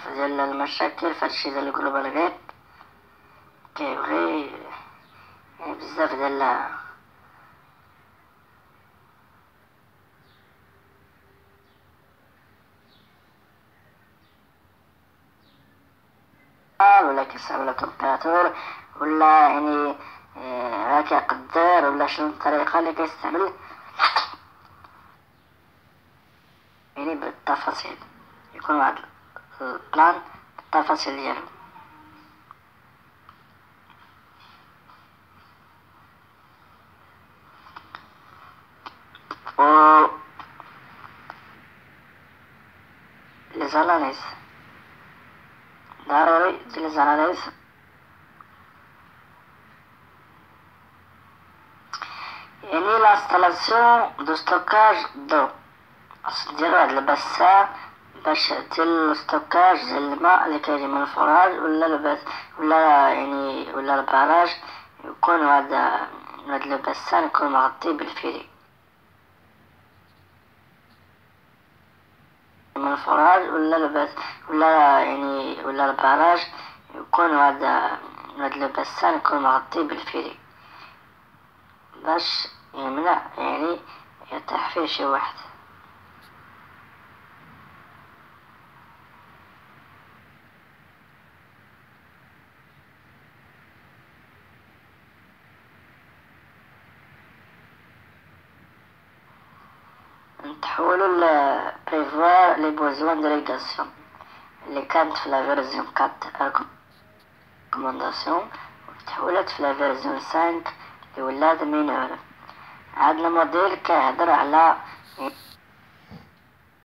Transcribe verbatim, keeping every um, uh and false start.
ديال المشاكل فهادشي ديال الجلوبال غيب كيبغي يعني بزاف ديال ولا كيصعب على التمبيراتور ولا يعني ها كيقدر ولا شنو الطريقه اللي كيستعمل يعني بالتفاصيل يكون واحد البلان بالتفاصيل ديالو. و لي زاناليز ضروري دير لي زاناليز يعني لانستالاسيون دو ستوكاج دو خاص دير واحد البسام باش دير ستوكاج ديال الماء اللي كيجي من الفراج ولا البس ولا يعني ولا البراج يكون هذا هاد البسام يكون مغطي بالفيلي من الفراج ولا البس ولا يعني ولا البراج يكون هذا هاد البسام يكون مغطي بالفيلي باش يمنع يعني يطيح فيه شي واحد. نتحولو ل بريفوار لي بوزوان ديليغاسيون اللي كانت في لا فيرزيون أربعة ريكومونداسيون وتحولت في لا فيرزيون خمسة اللي ولات مينور. هاد الموديل كيهضر على